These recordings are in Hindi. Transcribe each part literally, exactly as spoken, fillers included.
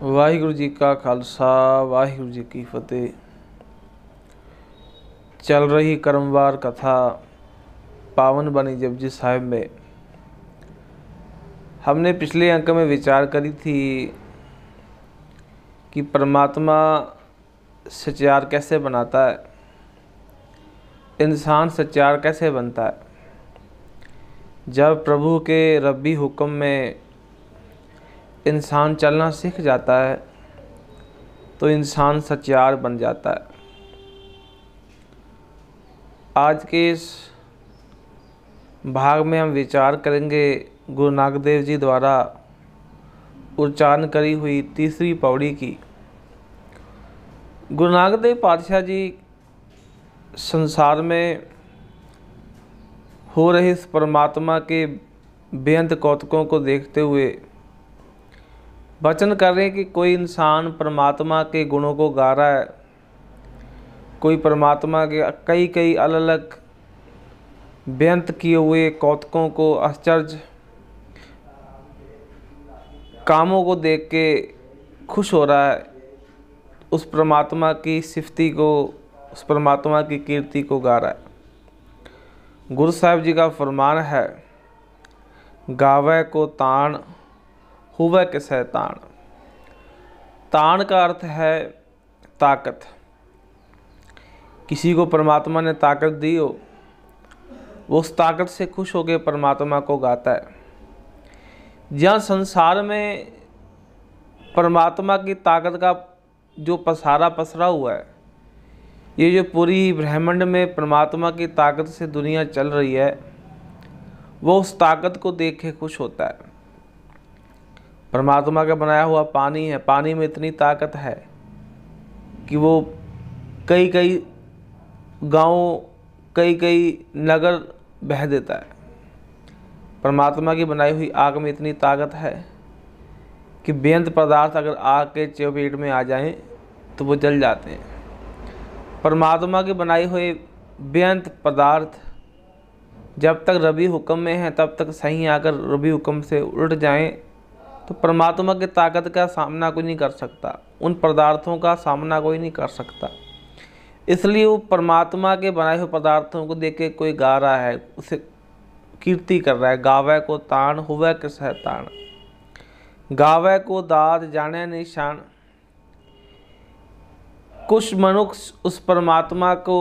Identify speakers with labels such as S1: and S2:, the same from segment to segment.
S1: वाहिगुरु जी का खालसा वाहिगुरु जी की फतेह। चल रही कर्मवार कथा पावन बानी जपजी साहिब में हमने पिछले अंक में विचार करी थी कि परमात्मा सच्चार कैसे बनाता है, इंसान सच्चार कैसे बनता है। जब प्रभु के रब्बी हुक्म में इंसान चलना सीख जाता है तो इंसान सच्चार बन जाता है। आज के इस भाग में हम विचार करेंगे गुरु नानक देव जी द्वारा उच्चारण करी हुई तीसरी पौड़ी की। गुरु नानक देव पातशाह जी संसार में हो रहे इस परमात्मा के बेअंत कौतकों को देखते हुए वचन कर रहे हैं कि कोई इंसान परमात्मा के गुणों को गा रहा है, कोई परमात्मा के कई कई अलग अलग बेअंत किए हुए कौतकों को, आश्चर्य कामों को देख के खुश हो रहा है, उस परमात्मा की सिफती को, उस परमात्मा की कीर्ति को गा रहा है। गुरु साहिब जी का फरमान है, गावे को तान हुवे के शैतान। तान का अर्थ है ताकत। किसी को परमात्मा ने ताकत दी हो, वो उस ताकत से खुश होकर परमात्मा को गाता है। जहाँ संसार में परमात्मा की ताकत का जो पसारा पसरा हुआ है, ये जो पूरी ब्रह्मांड में परमात्मा की ताकत से दुनिया चल रही है, वो उस ताकत को देख के खुश होता है। परमात्मा का बनाया हुआ पानी है, पानी में इतनी ताकत है कि वो कई कई गाँव, कई कई नगर बह देता है। परमात्मा की बनाई हुई आग में इतनी ताकत है कि बेअंत पदार्थ अगर आग के चपेट में आ जाएं तो वो जल जाते हैं। परमात्मा के बनाए हुए बेअंत पदार्थ जब तक रबी हुक्म में हैं तब तक सही आकर रबी हुक्म से उल्ट जाएं तो परमात्मा की ताकत का सामना कोई नहीं कर सकता, उन पदार्थों का सामना कोई नहीं कर सकता। इसलिए वो परमात्मा के बनाए हुए पदार्थों को देख के कोई गा रहा है, उसे कीर्ति कर रहा है। गावे को तान हुवे के शैतान, गावे को दाद जाने निशान। कुछ मनुष्य उस परमात्मा को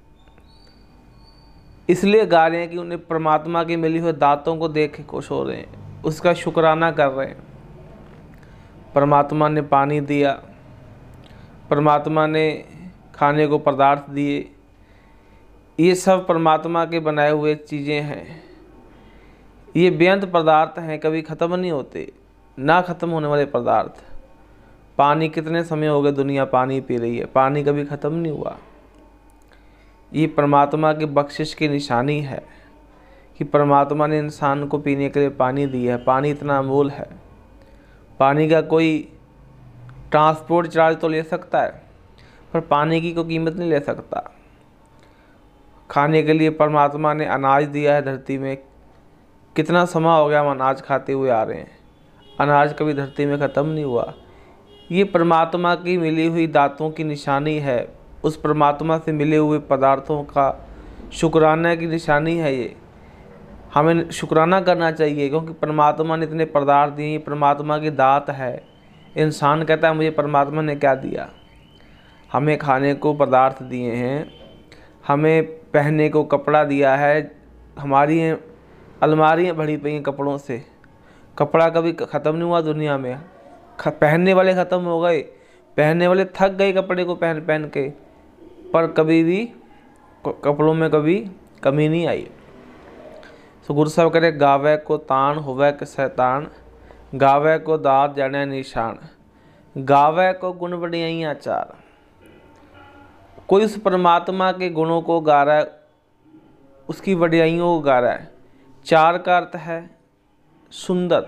S1: इसलिए गा रहे हैं कि उन्हें परमात्मा की मिली हुई दातों को देख के खुश हो रहे हैं, उसका शुक्राना कर रहे हैं। परमात्मा ने पानी दिया, परमात्मा ने खाने को पदार्थ दिए, ये सब परमात्मा के बनाए हुए चीज़ें हैं। ये बेअंत पदार्थ हैं, कभी ख़त्म नहीं होते, ना ख़त्म होने वाले पदार्थ। पानी कितने समय हो गए दुनिया पानी पी रही है, पानी कभी ख़त्म नहीं हुआ। ये परमात्मा की बख्शिश की निशानी है कि परमात्मा ने इंसान को पीने के लिए पानी दिया है। पानी इतना अमूल है, पानी का कोई ट्रांसपोर्ट चार्ज तो ले सकता है पर पानी की कोई कीमत नहीं ले सकता। खाने के लिए परमात्मा ने अनाज दिया है धरती में, कितना समय हो गया हम अनाज खाते हुए आ रहे हैं, अनाज कभी धरती में ख़त्म नहीं हुआ। ये परमात्मा की मिली हुई दातों की निशानी है, उस परमात्मा से मिले हुए पदार्थों का शुक्राना की निशानी है। ये हमें शुक्राना करना चाहिए क्योंकि परमात्मा ने इतने पदार्थ दिए, परमात्मा की दात है। इंसान कहता है मुझे परमात्मा ने क्या दिया, हमें खाने को पदार्थ दिए हैं, हमें पहनने को कपड़ा दिया है, हमारी अलमारियाँ भरी पई हैं कपड़ों से। कपड़ा कभी ख़त्म नहीं हुआ दुनिया में, पहनने वाले ख़त्म हो गए, पहनने वाले थक गए कपड़े को पहन पहन के, पर कभी भी कपड़ों में कभी कमी नहीं आई। तो गुरु साहब कह रहे, गावे को तान हुवे के शैतान, गावे को दाद जाने निशान, गावे को गुण बढ़िया चार। कोई उस परमात्मा के गुणों को गा रहा है, उसकी बढ़ियाइयों को गा रहा है। चार का अर्थ है सुंदर,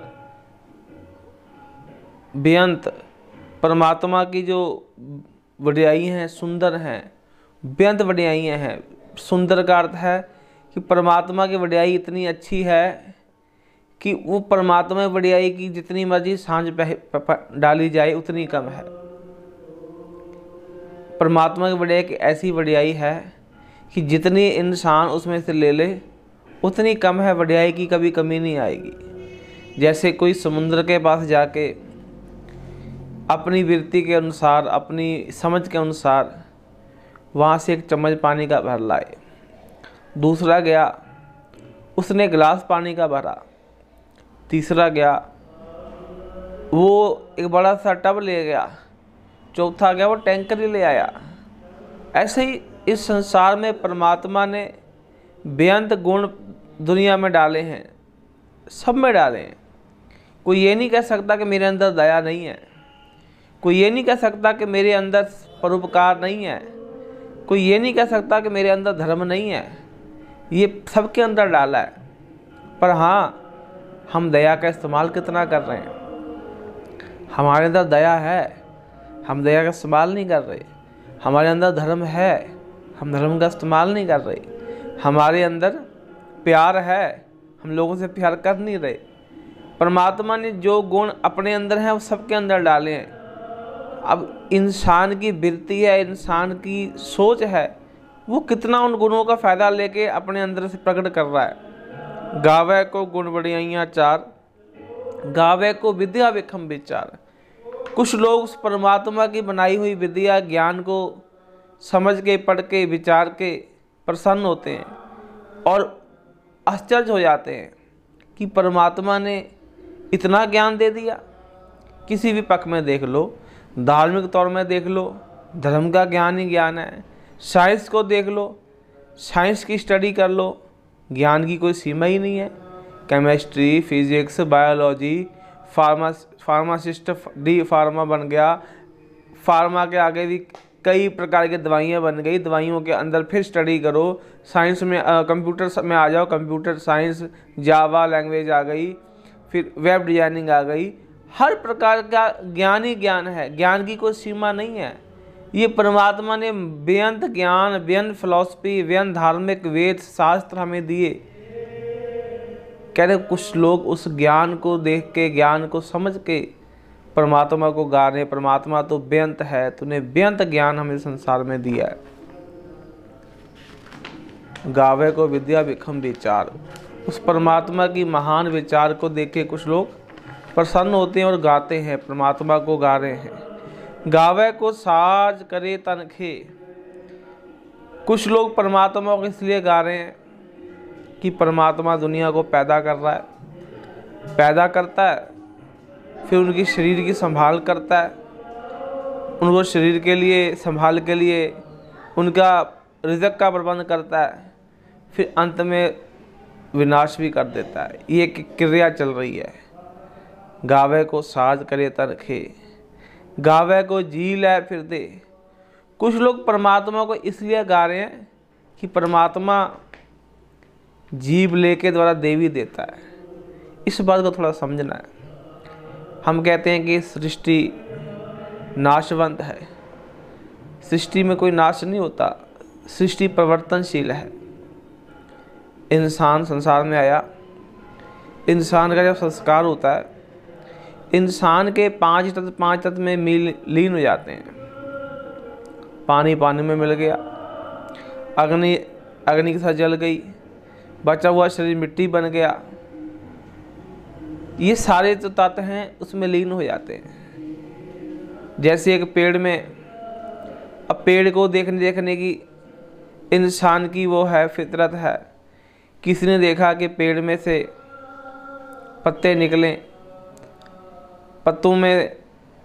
S1: बेअंत। परमात्मा की जो बढ़ियाई हैं सुंदर हैं, बेअंत बढ़ियाइयाँ हैं। सुंदर का अर्थ है कि परमात्मा की बढ़ियाई इतनी अच्छी है कि वो परमात्मा वडियाई की जितनी मर्जी सांझ डाली जाए उतनी कम है। परमात्मा की वडियाई की ऐसी वडियाई है कि जितनी इंसान उसमें से ले ले उतनी कम है, वडियाई की कभी कमी नहीं आएगी। जैसे कोई समुद्र के पास जाके अपनी वृत्ति के अनुसार, अपनी समझ के अनुसार वहाँ से एक चम्मच पानी का भर लाए, दूसरा गया उसने गिलास पानी का भरा, तीसरा गया वो एक बड़ा सा टब ले गया, चौथा गया वो टैंकर ही ले आया। ऐसे ही इस संसार में परमात्मा ने बेअंत गुण दुनिया में डाले हैं, सब में डाले हैं। कोई ये नहीं कह सकता कि मेरे अंदर दया नहीं है, कोई ये नहीं कह सकता कि मेरे अंदर परोपकार नहीं है, कोई ये नहीं कह सकता कि मेरे अंदर धर्म नहीं है। ये सबके अंदर डाला है, पर हाँ हम दया का इस्तेमाल कितना कर रहे हैं। हमारे अंदर दया है, हम दया का इस्तेमाल नहीं कर रहे। हमारे अंदर धर्म है, हम धर्म का इस्तेमाल नहीं कर रहे। हमारे अंदर प्यार है, हम लोगों से प्यार कर नहीं रहे। परमात्मा ने जो गुण अपने अंदर हैं वो सबके अंदर डाले हैं। अब इंसान की वृत्ति है, इंसान की सोच है, वो कितना उन गुणों का फ़ायदा लेके अपने अंदर से प्रकट कर रहा है। गावे को गुण बढ़ियाइयाँ चार, गावे को विद्या विखम विचार। कुछ लोग उस परमात्मा की बनाई हुई विद्या ज्ञान को समझ के, पढ़ के, विचार के प्रसन्न होते हैं और आश्चर्य हो जाते हैं कि परमात्मा ने इतना ज्ञान दे दिया। किसी भी पक्ष में देख लो, धार्मिक तौर में देख लो, धर्म का ज्ञान ही ज्ञान है। साइंस को देख लो, साइंस की स्टडी कर लो, ज्ञान की कोई सीमा ही नहीं है। Chemistry, physics, biology, pharma pharmacist D pharma बन गया, फार्मा के आगे भी कई प्रकार की दवाइयाँ बन गई, दवाइयों के अंदर फिर स्टडी करो। साइंस में कंप्यूटर में आ जाओ, कंप्यूटर साइंस, जावा लैंग्वेज आ गई, फिर वेब डिजाइनिंग आ गई। हर प्रकार का ज्ञान ही ज्ञान है, ज्ञान की कोई सीमा नहीं है। ये परमात्मा ने बेअंत ज्ञान, बेअंत फिलॉसफी, बेअंत धार्मिक वेद शास्त्र हमें दिए। कह रहे कुछ लोग उस ज्ञान को देख के, ज्ञान को समझ के परमात्मा को गा रहे, परमात्मा तो बेअंत है, तूने बेअंत ज्ञान हमें संसार में दिया है। गावे को विद्या विखम विचार। उस परमात्मा की महान विचार को देख के कुछ लोग प्रसन्न होते हैं और गाते हैं, परमात्मा को गा रहे हैं। गावे को साज करे तनखे। कुछ लोग परमात्मा को इसलिए गा रहे हैं कि परमात्मा दुनिया को पैदा कर रहा है, पैदा करता है, फिर उनकी शरीर की संभाल करता है, उनको शरीर के लिए, संभाल के लिए उनका रिज़्क़ का प्रबंध करता है, फिर अंत में विनाश भी कर देता है। ये क्रिया चल रही है। गावे को साज करे तनखे, गावे को जी ले फिर दे। कुछ लोग परमात्मा को इसलिए गा रहे हैं कि परमात्मा जीव लेके द्वारा देवी देता है। इस बात को थोड़ा समझना है। हम कहते हैं कि सृष्टि नाशवंत है, सृष्टि में कोई नाश नहीं होता, सृष्टि परिवर्तनशील है। इंसान संसार में आया, इंसान का जब संस्कार होता है, इंसान के पांच तत्व पांच तत्व में मिल लीन हो जाते हैं। पानी पानी में मिल गया, अग्नि अग्नि के साथ जल गई, बचा हुआ शरीर मिट्टी बन गया। ये सारे जो तत्व हैं उसमें लीन हो जाते हैं। जैसे एक पेड़ में, अब पेड़ को देखने देखने की इंसान की वो है, फितरत है। किसी ने देखा कि पेड़ में से पत्ते निकले, पत्तों में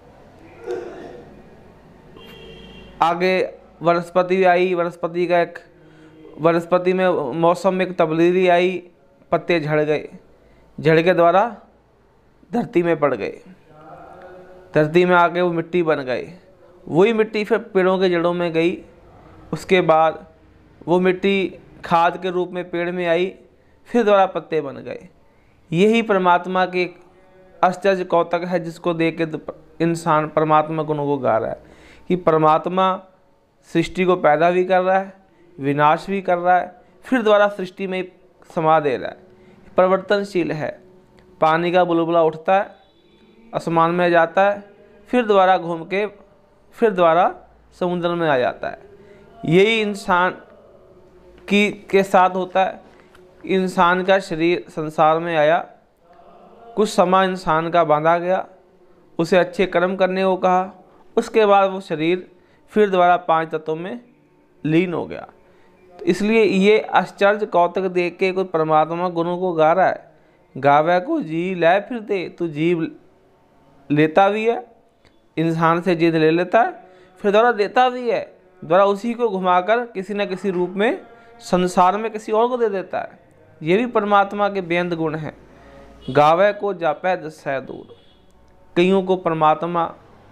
S1: आगे वनस्पति आई, वनस्पति का एक वनस्पति में मौसम में एक तब्दीली आई, पत्ते झड़ गए, झड़ के द्वारा धरती में पड़ गए, धरती में आके वो मिट्टी बन गए। वही मिट्टी फिर पेड़ों के जड़ों में गई, उसके बाद वो मिट्टी खाद के रूप में पेड़ में आई, फिर दोबारा पत्ते बन गए। यही परमात्मा के एक आश्चर्य कौतक है, जिसको देख के इंसान परमात्मा गुणों को गा रहा है कि परमात्मा सृष्टि को पैदा भी कर रहा है, विनाश भी कर रहा है, फिर दोबारा सृष्टि में समा दे रहा है, परिवर्तनशील है। पानी का बुलबुला उठता है, आसमान में जाता है, फिर दोबारा घूम के फिर दोबारा समुद्र में आ जाता है। यही इंसान की के साथ होता है। इंसान का शरीर संसार में आया, कुछ समय इंसान का बांधा गया, उसे अच्छे कर्म करने को कहा, उसके बाद वो शरीर फिर दोबारा पांच तत्वों में लीन हो गया। तो इसलिए ये आश्चर्य कौतुक देख के कोई परमात्मा गुणों को गा रहा है। गावे को जी ले फिर दे, तो जीव लेता भी है, इंसान से जिद ले लेता है, फिर दोबारा देता भी है, दोबारा उसी को घुमाकर किसी न किसी रूप में संसार में किसी और को दे देता है। ये भी परमात्मा के बेअंत गुण हैं। गावे को जापै दसै दूर। कईयों को परमात्मा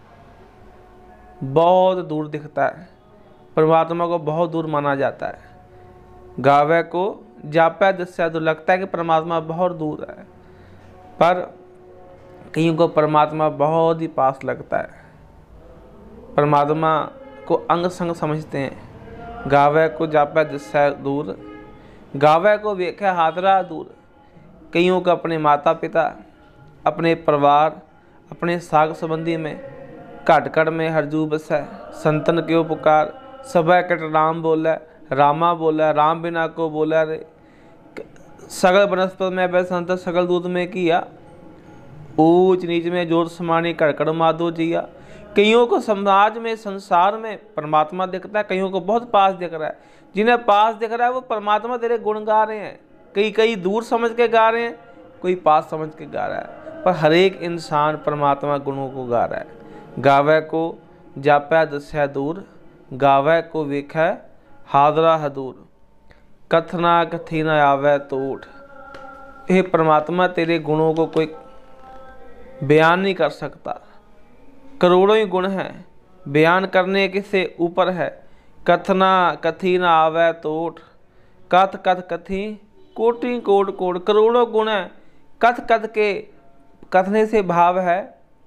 S1: बहुत दूर दिखता है, परमात्मा को बहुत दूर माना जाता है। गावे को जापै दसै दूर, लगता है कि परमात्मा बहुत दूर है, पर कईयों को परमात्मा बहुत ही पास लगता है। परमात्मा को अंग संग समझते हैं। गावे को जापै दसै दूर, गावे को वेखे हाथरा दूर। कईयों को अपने माता पिता, अपने परिवार, अपने साग संबंधी में घट घट में हरजू बसै। संतन क्यों पुकार, सबै कट राम बोलै, रामा बोलै, राम बिना को बोलै रे। सगल बनस्पत में वै संत, सगल दूत में किया। ऊंच नीच में जोर समानी, कड़कड़ माधो जिया। कईयों को समाज में, संसार में परमात्मा दिखता है, कईयों को बहुत पास दिख रहा है। जिन्हें पास दिख रहा है वो परमात्मा तेरे गुण गा रहे हैं। कई कई दूर समझ के गा रहे हैं, कोई पास समझ के गा रहा है, पर हर एक इंसान परमात्मा गुणों को गा रहा है। गावे को जापै दसै दूर, गावे को वेखै हादरा हदूर। कथना कथी न आवे तोठ। हे परमात्मा, तेरे गुणों को कोई बयान नहीं कर सकता। करोड़ों ही गुण हैं, बयान करने के से ऊपर है। कथना कथी न आवे तोठ, कथ कथ कथी कोटि कोट कोट। करोड़ों गुण हैं, कथ कथ के कथने से भाव है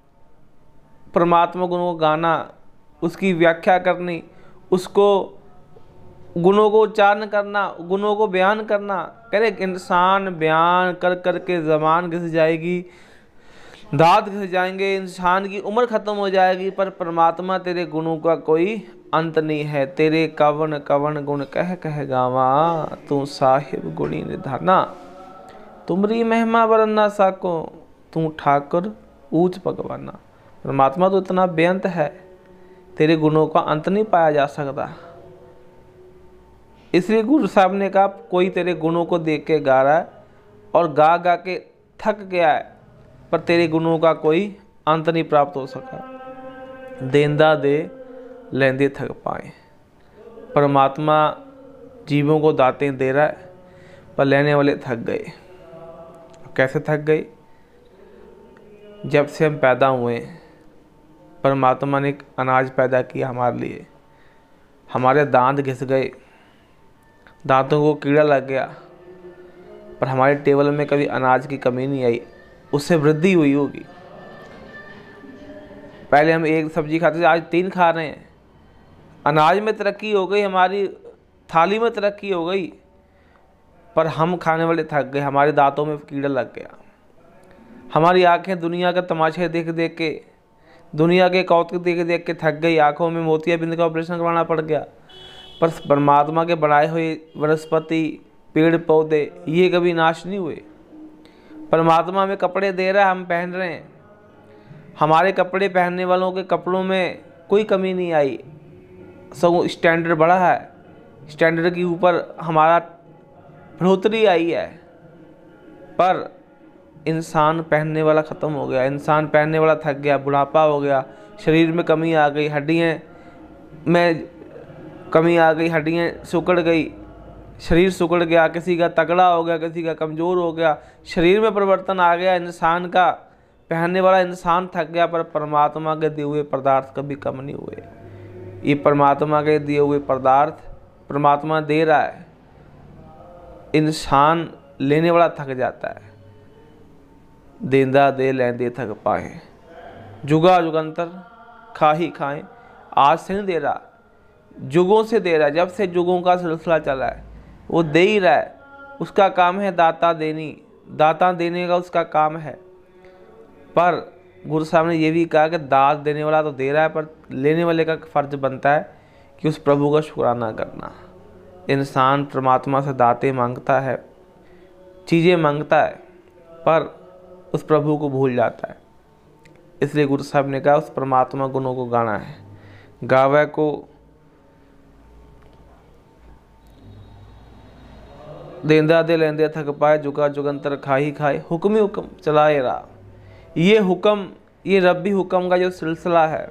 S1: परमात्मा गुणों को गाना, उसकी व्याख्या करनी, उसको गुणों को उच्चारण करना, गुणों को बयान करना। कह रहे इंसान बयान कर कर के ज़बान घिस जाएगी, दांत घिस जाएंगे, इंसान की उम्र खत्म हो जाएगी, पर परमात्मा तेरे गुणों का कोई अंत नहीं है। तेरे कवन कवन गुण कह कह गावा, तू साहिब गुणी निधाना। तुमरी महिमा वरना साको, तू ठाकुर ऊंच भगवाना। परमात्मा तो इतना बेअंत है, तेरे गुणों का अंत नहीं पाया जा सकता। इसलिए गुरु साहब ने कहा कोई तेरे गुणों को देख के गा रहा है और गा गा के थक गया है, पर तेरे गुणों का कोई अंत नहीं प्राप्त हो सका। देंदा दे लेंदे थक पाए। परमात्मा जीवों को दातें दे रहा है, पर लेने वाले थक गए। कैसे थक गए? जब से हम पैदा हुए परमात्मा ने एक अनाज पैदा किया हमारे लिए, हमारे दांत घिस गए, दांतों को कीड़ा लग गया, पर हमारे टेबल में कभी अनाज की कमी नहीं आई, उससे वृद्धि हुई होगी। पहले हम एक सब्जी खाते थे, आज तीन खा रहे हैं। अनाज में तरक्की हो गई, हमारी थाली में तरक्की हो गई, पर हम खाने वाले थक गए, हमारे दांतों में कीड़ा लग गया। हमारी आंखें दुनिया का तमाशे देख देख के, दुनिया के कौतुक देख देख के थक गई, आंखों में मोतियाबिंद का ऑपरेशन करवाना पड़ गया। पर परमात्मा के बनाए हुए वनस्पति, पेड़ पौधे, ये कभी नाश नहीं हुए। परमात्मा हमें कपड़े दे रहा है, हम पहन रहे हैं। हमारे कपड़े पहनने वालों के कपड़ों में कोई कमी नहीं आई, सब स्टैंडर्ड बढ़ा है, स्टैंडर्ड के ऊपर हमारा बढ़ोतरी आई है। पर इंसान पहनने वाला ख़त्म हो गया, इंसान पहनने वाला थक गया, बुढ़ापा हो गया, शरीर में कमी आ गई, हड्डियाँ में कमी आ गई, हड्डियाँ सिकुड़ गई, शरीर सिकुड़ गया, किसी का तगड़ा हो गया, किसी का कमज़ोर हो गया, शरीर में परिवर्तन आ गया इंसान का। पहनने वाला इंसान थक गया, पर परमात्मा के दिए हुए पदार्थ कभी कम नहीं हुए। ये परमात्मा के दिए हुए पदार्थ परमात्मा दे रहा है, इंसान लेने वाला थक जाता है। देंदा दे लेंदे थक पाए, जुगा जुगंतर खा ही खाएं। आज से नहीं दे रहा, जुगों से दे रहा है। जब से जुगों का सिलसिला चला है वो दे ही रहा है। उसका काम है दाता देनी, दाता देने का उसका काम है, पर गुरु साहब ने ये भी कहा कि दात देने वाला तो दे रहा है, पर लेने वाले का फर्ज बनता है कि उस प्रभु का शुक्राना करना। इंसान परमात्मा से दातें मांगता है, चीज़ें मांगता है, पर उस प्रभु को भूल जाता है। इसलिए गुरु साहब ने कहा उस परमात्मा गुणों को गाना है। गावे को देंदा दे लेंदे थक पाए, जुगा जुगंतर खाही खाए, हुक्म ही हुक्म चलाए रहा। ये हुक्म, ये रब्बी हुक्म का जो सिलसिला है,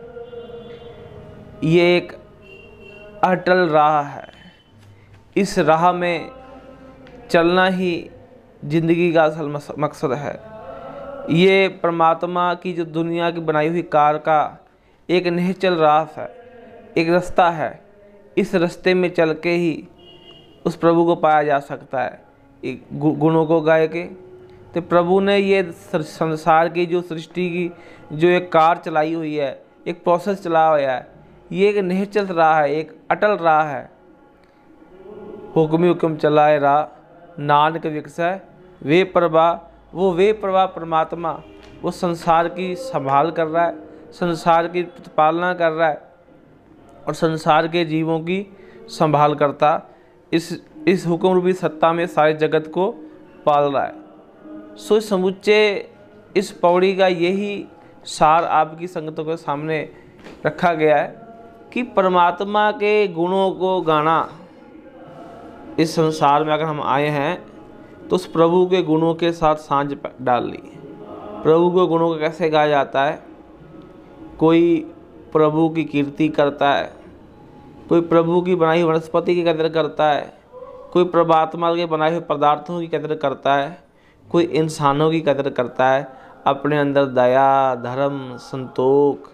S1: ये एक अटल राह है। इस राह में चलना ही जिंदगी का असल मकसद है। ये परमात्मा की जो दुनिया की बनाई हुई कार का एक निश्चल राह है, एक रास्ता है। इस रास्ते में चल के ही उस प्रभु को पाया जा सकता है, एक गुणों को गाय के। तो प्रभु ने ये संसार की जो सृष्टि की जो एक कार चलाई हुई है, एक प्रोसेस चला हुआ है, ये एक निश्चल राह है, एक अटल राह है। हुक्म हुक्म चलाए राह, नानक विकसै वे प्रभा। वो वे प्रभा परमात्मा, वो संसार की संभाल कर रहा है, संसार की पालना कर रहा है और संसार के जीवों की संभाल करता इस इस हुक्म रूपी सत्ता में सारे जगत को पाल रहा है। सो समुच्चे इस पौड़ी का यही सार आपकी संगतों के सामने रखा गया है कि परमात्मा के गुणों को गाना। इस संसार में अगर हम आए हैं तो उस प्रभु के गुणों के साथ सांझ डाल ली। प्रभु के गुणों को कैसे गाया जाता है? कोई प्रभु की कीर्ति करता है, कोई प्रभु की बनाई हुई वनस्पति की कदर करता है, कोई परमात्मा के बनाए हुए पदार्थों की कदर करता है, कोई इंसानों की कदर करता है। अपने अंदर दया, धर्म, संतोष,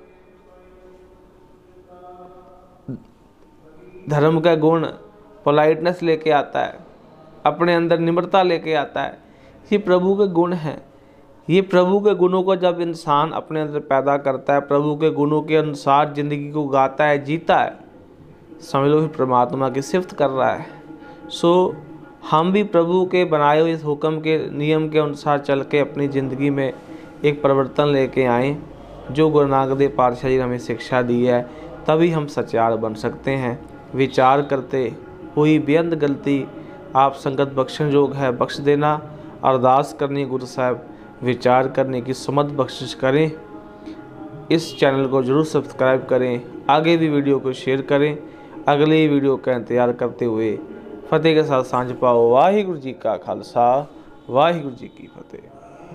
S1: धर्म का गुण, पोलाइटनेस लेके आता है, अपने अंदर निम्रता लेके आता है। ये प्रभु के गुण हैं। ये प्रभु के गुणों को जब इंसान अपने अंदर पैदा करता है, प्रभु के गुणों के अनुसार ज़िंदगी को गाता है, जीता है, समझ लो फिर परमात्मा की सिफत कर रहा है। सो हम भी प्रभु के बनाए हुए इस हुक्म के नियम के अनुसार चल के अपनी ज़िंदगी में एक परिवर्तन लेके आएँ, जो गुरु नानक देव पातशाह जी ने हमें शिक्षा दी है। तभी हम सच्चार बन सकते हैं। विचार करते हुई बेअंत गलती आप संगत बख्शण योग है, बख्श देना। अरदास करनी गुरु साहब विचार करने की समझ बख्शिश करें। इस चैनल को जरूर सब्सक्राइब करें, आगे भी वीडियो को शेयर करें। अगले वीडियो का इंतजार करते हुए फतेह के साथ सांझ पाओ। वाहिगुरु जी का खालसा, वाहिगुरु जी की फतेह।